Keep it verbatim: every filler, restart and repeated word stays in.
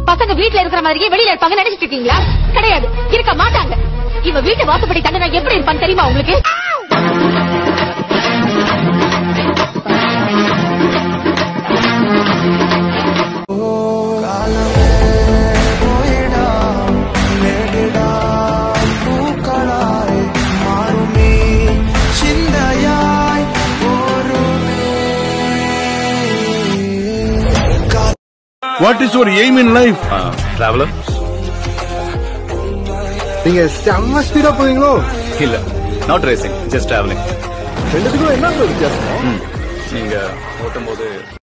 பசங்க வீட்டுல இருக்கிற மாதிரியே வெளியில இருப்பாங்க நினைச்சிட்டு இருக்கீங்களா? கிடையாது, இருக்க மாட்டாங்க. இவ வீட்டு வாசப்படி தண்டனை எப்படி இருப்பான்னு தெரியுமா உங்களுக்கு? What is your aim in life? Uh, traveler. நீங்க செம்ம ஸ்பீடா போவீங்களோ? இல்ல, not racing, just traveling. ரெண்டுத்துக்கும் என்ன வித்தியாசம்? நீங்க ஓட்டும்போது